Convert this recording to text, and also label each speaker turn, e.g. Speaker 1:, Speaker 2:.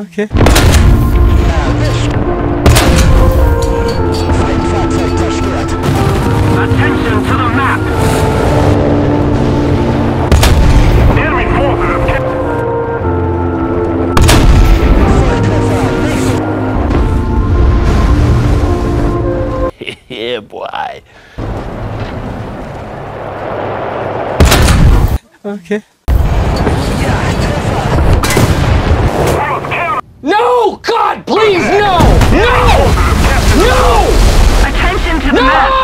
Speaker 1: Okay.
Speaker 2: Attention to the map! Enemy forces have yeah, boy.
Speaker 1: Okay.
Speaker 2: No! God, please, no! No! No! Attention to the map!